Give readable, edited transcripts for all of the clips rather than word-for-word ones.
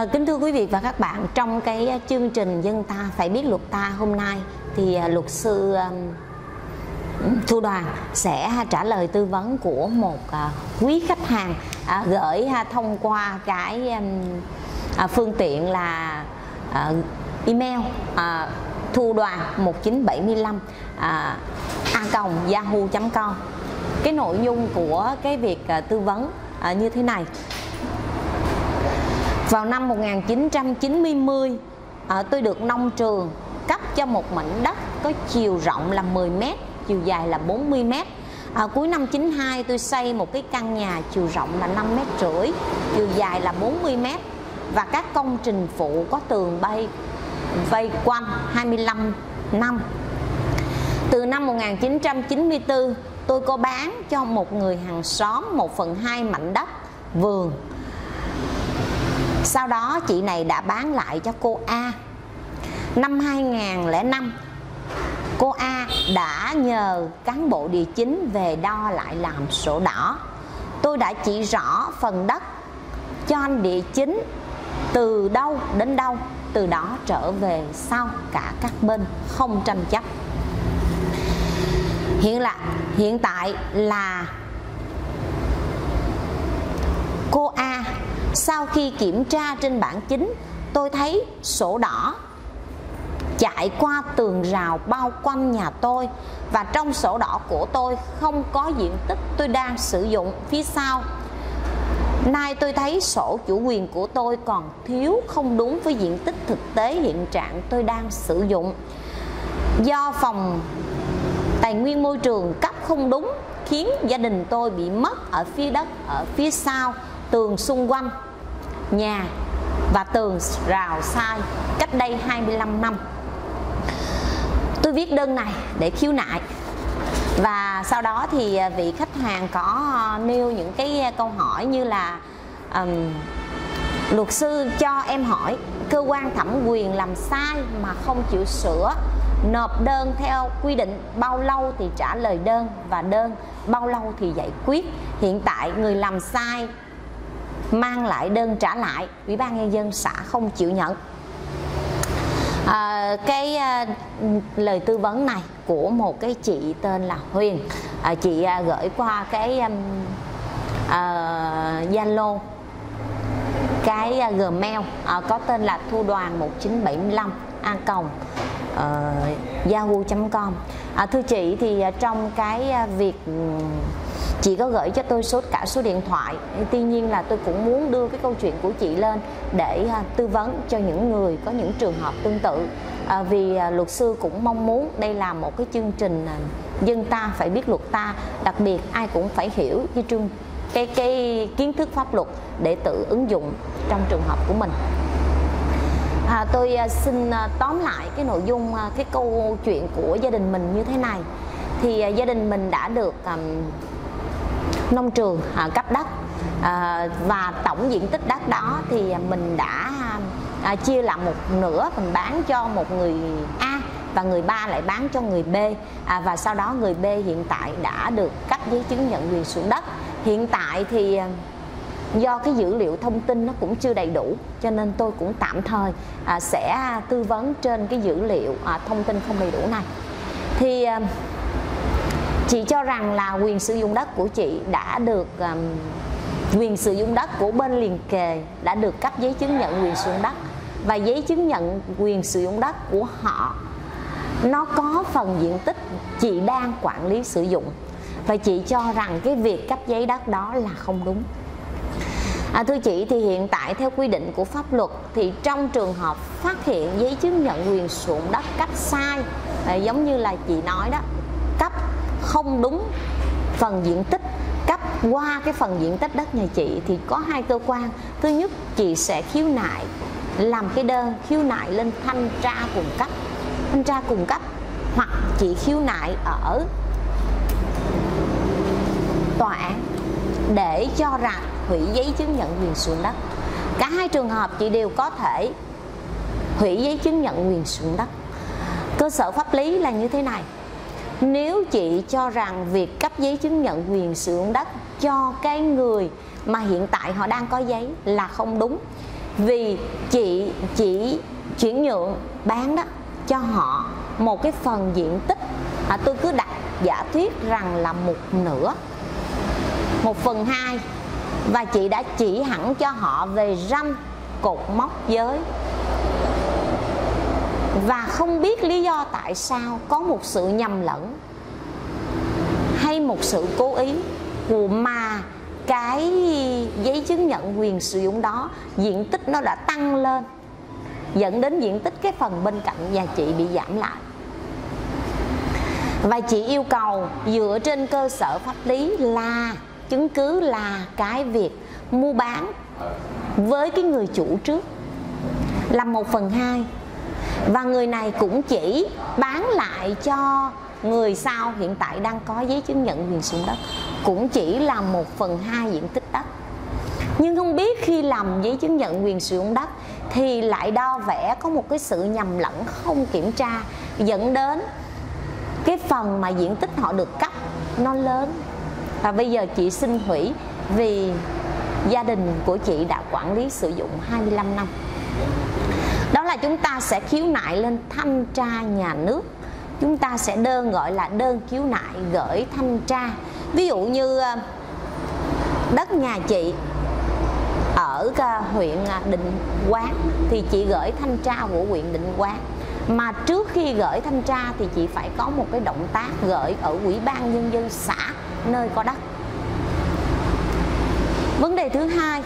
Kính thưa quý vị và các bạn, trong cái chương trình Dân Ta Phải Biết Luật Ta hôm nay thì luật sư Thu Đoàn sẽ trả lời tư vấn của một quý khách hàng gửi thông qua cái phương tiện là email thu đoàn 1975 @yahoo.com. Cái nội dung của cái việc tư vấn như thế này. Vào năm 1990, tôi được nông trường cấp cho một mảnh đất có chiều rộng là 10 m, chiều dài là 40 m. Cuối năm 92 tôi xây một cái căn nhà chiều rộng là 5,5 m, chiều dài là 40 m và các công trình phụ có tường vây quanh 25 năm. Từ năm 1994 tôi có bán cho một người hàng xóm 1/2 mảnh đất vườn. Sau đó chị này đã bán lại cho cô A. Năm 2005 cô A đã nhờ cán bộ địa chính về đo lại làm sổ đỏ. Tôi đã chỉ rõ phần đất cho anh địa chính từ đâu đến đâu, từ đó trở về sau cả các bên không tranh chấp. Hiện tại là cô A sau khi kiểm tra trên bản chính, tôi thấy sổ đỏ chạy qua tường rào bao quanh nhà tôi và trong sổ đỏ của tôi không có diện tích tôi đang sử dụng phía sau. Nay tôi thấy sổ chủ quyền của tôi còn thiếu, không đúng với diện tích thực tế hiện trạng tôi đang sử dụng. Do phòng tài nguyên môi trường cấp không đúng khiến gia đình tôi bị mất ở phía đất ở phía sau tường xung quanh nhà và tường rào sai cách đây 25 năm. Tôi viết đơn này để khiếu nại và sau đó thì vị khách hàng có nêu những cái câu hỏi như là luật sư cho em hỏi cơ quan thẩm quyền làm sai mà không chịu sửa, nộp đơn theo quy định bao lâu thì trả lời đơn và đơn bao lâu thì giải quyết. Hiện tại người làm sai mang lại đơn trả lại, Ủy ban Nhân dân xã không chịu nhận. Lời tư vấn này của một cái chị tên là Huyền, chị gửi qua cái Zalo, cái Gmail có tên là thu đoàn 1975 yahoo.com. Thưa chị, thì trong cái việc chị có gửi cho tôi cả số điện thoại, tuy nhiên là tôi cũng muốn đưa cái câu chuyện của chị lên để tư vấn cho những người có những trường hợp tương tự, vì luật sư cũng mong muốn đây là một cái chương trình Dân Ta Phải Biết Luật Ta, đặc biệt ai cũng phải hiểu cái kiến thức pháp luật để tự ứng dụng trong trường hợp của mình. Tôi xin tóm lại cái nội dung cái câu chuyện của gia đình mình như thế này. Thì gia đình mình đã được nông trường cấp đất, và tổng diện tích đất đó thì mình đã chia làm một nửa, mình bán cho một người A và người ba lại bán cho người B, và sau đó người B hiện tại đã được cấp giấy chứng nhận quyền sử dụng đất. Hiện tại thì do cái dữ liệu thông tin nó cũng chưa đầy đủ cho nên tôi cũng tạm thời sẽ tư vấn trên cái dữ liệu thông tin không đầy đủ này. Thì chị cho rằng là quyền sử dụng đất của chị đã được quyền sử dụng đất của bên liền kề đã được cấp giấy chứng nhận quyền sử dụng đất, và giấy chứng nhận quyền sử dụng đất của họ nó có phần diện tích chị đang quản lý sử dụng, và chị cho rằng cái việc cấp giấy đất đó là không đúng. Thưa chị, thì hiện tại theo quy định của pháp luật thì trong trường hợp phát hiện giấy chứng nhận quyền sử dụng đất cấp sai, giống như là chị nói đó, cấp không đúng phần diện tích, cấp qua cái phần diện tích đất nhà chị, thì có hai cơ quan. Thứ nhất, chị sẽ khiếu nại, làm cái đơn khiếu nại lên thanh tra cung cấp, hoặc chị khiếu nại ở tòa án để cho rằng hủy giấy chứng nhận quyền sử dụng đất. Cả hai trường hợp chị đều có thể hủy giấy chứng nhận quyền sử dụng đất. Cơ sở pháp lý là như thế này: nếu chị cho rằng việc cấp giấy chứng nhận quyền sử dụng đất cho cái người mà hiện tại họ đang có giấy là không đúng, vì chị chỉ chuyển nhượng bán đó cho họ một cái phần diện tích, tôi cứ đặt giả thuyết rằng là 1/2, 1/2, và chị đã chỉ hẳn cho họ về ranh cột mốc giới. Và không biết lý do tại sao có một sự nhầm lẫn hay một sự cố ý mà cái giấy chứng nhận quyền sử dụng đó diện tích nó đã tăng lên, dẫn đến diện tích cái phần bên cạnh nhà chị bị giảm lại. Và chị yêu cầu dựa trên cơ sở pháp lý là chứng cứ là cái việc mua bán với cái người chủ trước là 1/2, và người này cũng chỉ bán lại cho người sau hiện tại đang có giấy chứng nhận quyền sử dụng đất cũng chỉ là 1/2 diện tích đất. Nhưng không biết khi làm giấy chứng nhận quyền sử dụng đất thì lại đo vẽ có một cái sự nhầm lẫn không kiểm tra, dẫn đến cái phần mà diện tích họ được cấp nó lớn. Và bây giờ chị xin hủy vì gia đình của chị đã quản lý sử dụng 25 năm. Đó là chúng ta sẽ khiếu nại lên thanh tra nhà nước. Chúng ta sẽ gọi là đơn khiếu nại gửi thanh tra. Ví dụ như đất nhà chị ở huyện Định Quán thì chị gửi thanh tra của huyện Định Quán. Mà trước khi gửi thanh tra thì chị phải có một cái động tác gửi ở Ủy ban Nhân dân xã nơi có đất. Vấn đề thứ hai,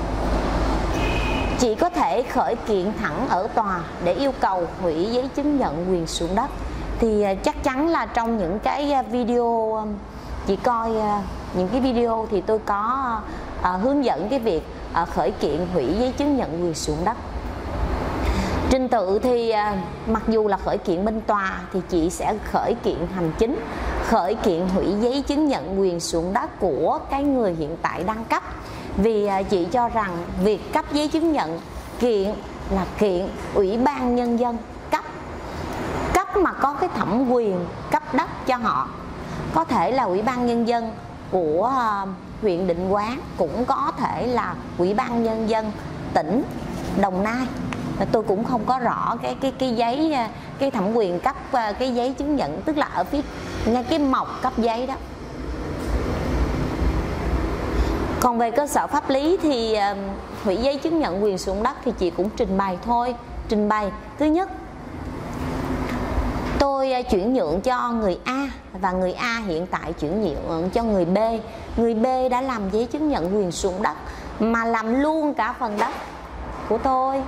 chị có thể khởi kiện thẳng ở tòa để yêu cầu hủy giấy chứng nhận quyền sử dụng đất. Thì chắc chắn là trong những cái video chị coi những cái video thì tôi có hướng dẫn cái việc khởi kiện hủy giấy chứng nhận quyền sử dụng đất. Trình tự thì mặc dù là khởi kiện bên tòa thì chị sẽ khởi kiện hành chính, khởi kiện hủy giấy chứng nhận quyền sử dụng đất của cái người hiện tại đang cấp. Vì chị cho rằng việc cấp giấy chứng nhận kiện là kiện Ủy ban Nhân dân cấp mà có cái thẩm quyền cấp đất cho họ. Có thể là Ủy ban Nhân dân của huyện Định Quán, cũng có thể là Ủy ban Nhân dân tỉnh Đồng Nai. Tôi cũng không có rõ cái giấy, cái thẩm quyền cấp cái giấy chứng nhận, tức là ở phía ngay cái mộc cấp giấy đó. Còn về cơ sở pháp lý thì hủy giấy chứng nhận quyền sử dụng đất thì chị cũng trình bày thôi. Trình bày thứ nhất, tôi chuyển nhượng cho người A và người A hiện tại chuyển nhượng cho người B. Người B đã làm giấy chứng nhận quyền sử dụng đất mà làm luôn cả phần đất của tôi.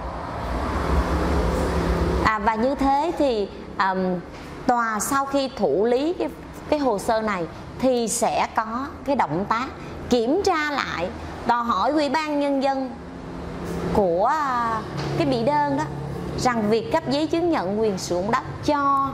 Và như thế thì tòa sau khi thụ lý cái hồ sơ này thì sẽ có cái động tác kiểm tra lại, đòi hỏi Ủy ban Nhân dân của cái bị đơn đó rằng việc cấp giấy chứng nhận quyền sử dụng đất cho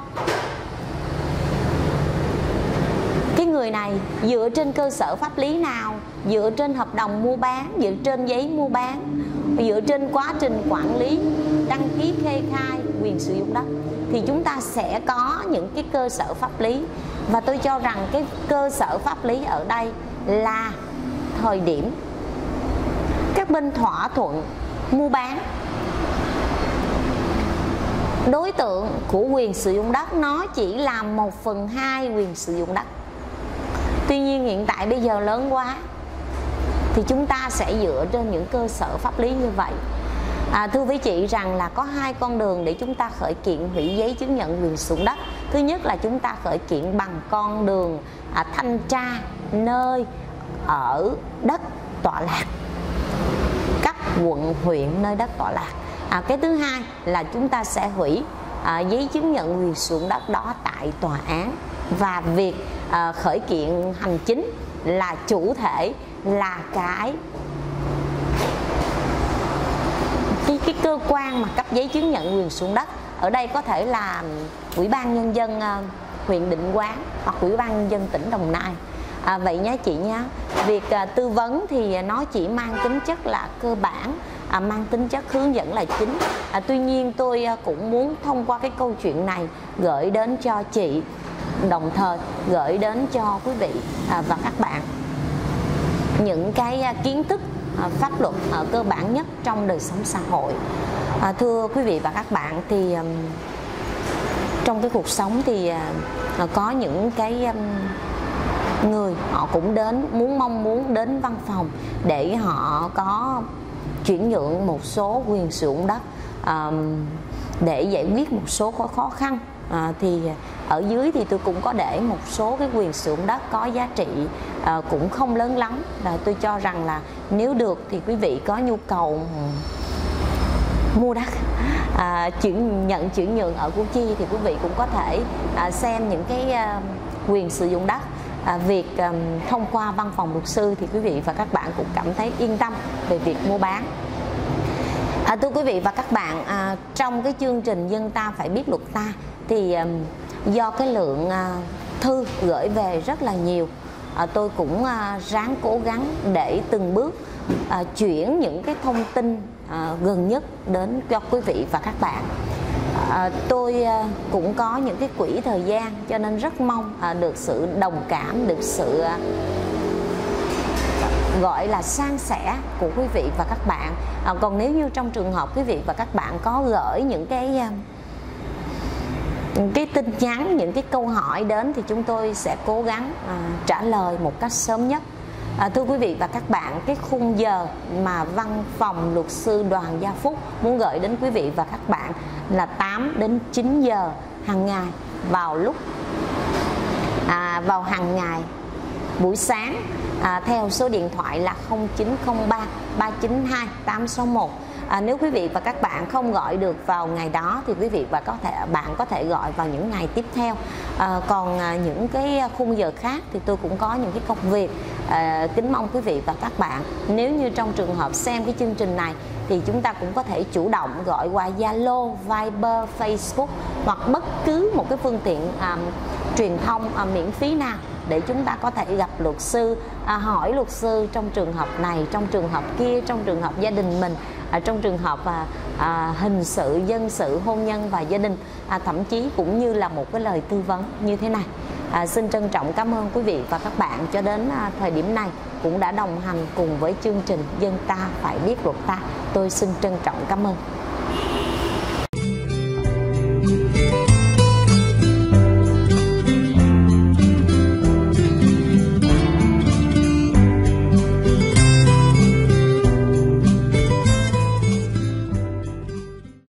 cái người này dựa trên cơ sở pháp lý nào, dựa trên hợp đồng mua bán, dựa trên giấy mua bán, dựa trên quá trình quản lý, đăng ký kê khai quyền sử dụng đất, thì chúng ta sẽ có những cái cơ sở pháp lý. Và tôi cho rằng cái cơ sở pháp lý ở đây là thời điểm các bên thỏa thuận mua bán, đối tượng của quyền sử dụng đất nó chỉ là 1/2 quyền sử dụng đất. Tuy nhiên hiện tại bây giờ lớn quá thì chúng ta sẽ dựa trên những cơ sở pháp lý như vậy. Thưa quý chị rằng là có hai con đường để chúng ta khởi kiện hủy giấy chứng nhận quyền sử dụng đất. Thứ nhất là chúng ta khởi kiện bằng con đường thanh tra nơi ở đất tọa lạc, cấp quận huyện nơi đất tọa lạc. Cái thứ hai là chúng ta sẽ hủy giấy chứng nhận quyền sử dụng đất đó tại tòa án. Và việc khởi kiện hành chính là chủ thể là cái cơ quan mà cấp giấy chứng nhận quyền sử dụng đất. Ở đây có thể là Ủy ban Nhân dân huyện Định Quán hoặc Ủy ban Nhân dân tỉnh Đồng Nai. Vậy nhé chị nhé. Việc tư vấn thì nó chỉ mang tính chất là cơ bản, mang tính chất hướng dẫn là chính. Tuy nhiên tôi cũng muốn thông qua cái câu chuyện này gửi đến cho chị, đồng thời gửi đến cho quý vị và các bạn những cái kiến thức pháp luật cơ bản nhất trong đời sống xã hội. Thưa quý vị và các bạn, thì trong cái cuộc sống thì có những cái người họ cũng mong muốn đến văn phòng để họ có chuyển nhượng một số quyền sử dụng đất để giải quyết một số khó khăn. Thì ở dưới thì tôi cũng có để một số cái quyền sử dụng đất có giá trị cũng không lớn lắm. Tôi cho rằng là nếu được thì quý vị có nhu cầu mua đất, chuyển nhượng ở Củ Chi thì quý vị cũng có thể xem những cái quyền sử dụng đất. Việc thông qua văn phòng luật sư thì quý vị và các bạn cũng cảm thấy yên tâm về việc mua bán. Thưa quý vị và các bạn, trong cái chương trình Dân Ta Phải Biết Luật Ta thì do cái lượng thư gửi về rất là nhiều, tôi cũng ráng cố gắng để từng bước chuyển những cái thông tin gần nhất đến cho quý vị và các bạn. Tôi cũng có những cái quỹ thời gian, cho nên rất mong được sự đồng cảm, được sự gọi là san sẻ của quý vị và các bạn. Còn nếu như trong trường hợp quý vị và các bạn có gửi những cái tin nhắn, những cái câu hỏi đến thì chúng tôi sẽ cố gắng trả lời một cách sớm nhất. Thưa quý vị và các bạn, cái khung giờ mà văn phòng luật sư Đoàn Gia Phúc muốn gửi đến quý vị và các bạn là 8 đến 9 giờ hàng ngày vào hàng ngày buổi sáng, theo số điện thoại là 0903 392 861. Nếu quý vị và các bạn không gọi được vào ngày đó thì quý vị và bạn có thể gọi vào những ngày tiếp theo. Còn những cái khung giờ khác thì tôi cũng có những cái công việc. Kính mong quý vị và các bạn, nếu như trong trường hợp xem cái chương trình này thì chúng ta cũng có thể chủ động gọi qua Zalo, Viber, Facebook hoặc bất cứ một cái phương tiện truyền thông miễn phí nào để chúng ta có thể gặp luật sư, hỏi luật sư trong trường hợp này, trong trường hợp kia, trong trường hợp gia đình mình, trong trường hợp hình sự, dân sự, hôn nhân và gia đình, thậm chí cũng như là một cái lời tư vấn như thế này. Xin trân trọng cảm ơn quý vị và các bạn cho đến thời điểm này cũng đã đồng hành cùng với chương trình Dân Ta Phải Biết Luật Ta. Tôi xin trân trọng cảm ơn.